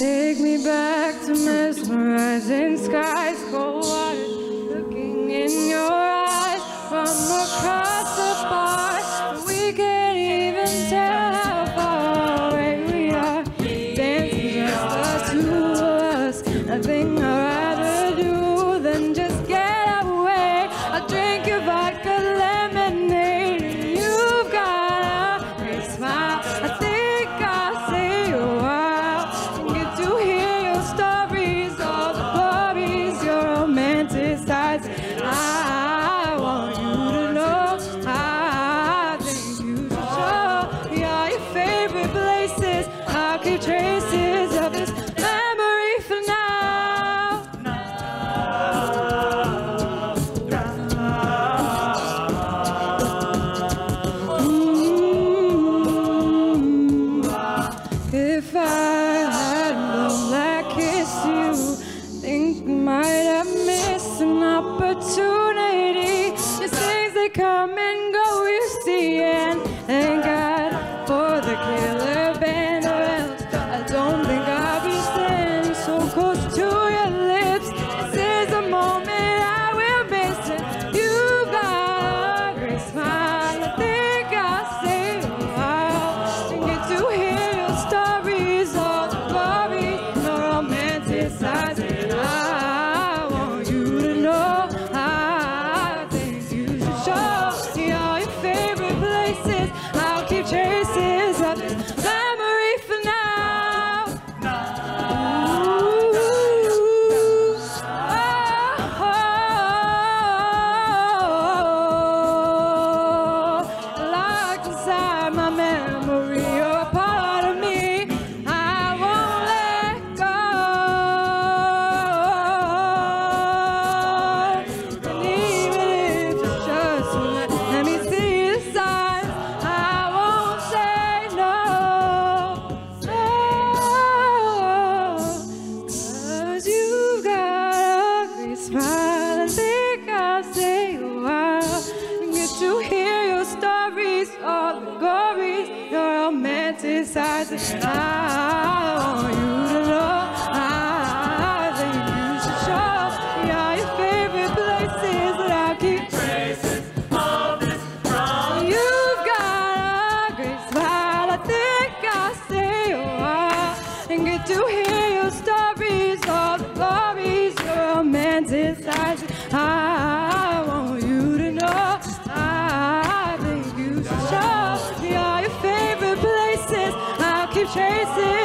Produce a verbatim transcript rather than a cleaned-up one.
Take me back to mesmerizing skies, cold water looking in your eyes from across the bar. We can't even tell how far away we are. Dancing just the two of us. Nothing I'd rather do than just get away. I'll drink your vodka lemonade, and you've got a great smile. I think I'll say a while and get to hear your stories, all the glories, your romanticize. I want you to know, I think you should show me all your favorite places. I'll keep traces of this memory for now. Mm-hmm. If I had known that kiss you, think we might have missed an opportunity. These things, they come and go, you see, and thank God for the killer band, or else I don't think I'll be standing so close to your lips. This is a moment I will miss, and you've got a great smile. I think I'll stay a while and get to hear your stories, all the glories, no romanticizing. I want you to know, I think you should show me all your favorite places. I'll keep traces of this memory for now. Ooh, oh, locked inside my memory, you're a part of me. I won't let go. And even if you just let me see the signs, I won't say no. Oh, 'cause you've got a great smile. I think I'll stay a while and get to hear your stories, all the glories, your romanticizing. I want you to know, I think you should show me all your favorite places that I'll keep traces of this from. You've got a great smile. I think I'll stay a while and get to hear your stories, all the glories, your romanticizing. I want you to know, I think you should show me all your favorite places. I'll keep chasing.